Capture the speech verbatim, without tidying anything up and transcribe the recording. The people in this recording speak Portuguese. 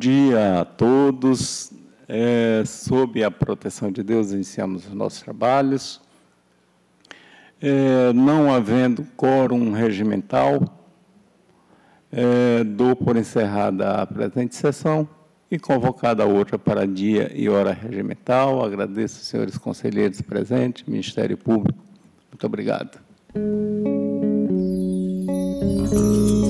dia a todos. É, sob a proteção de Deus, iniciamos os nossos trabalhos. É, não havendo quórum regimental, é, dou por encerrada a presente sessão e convocada a outra para dia e hora regimental. Agradeço aos senhores conselheiros presentes, Ministério Público. Muito obrigado.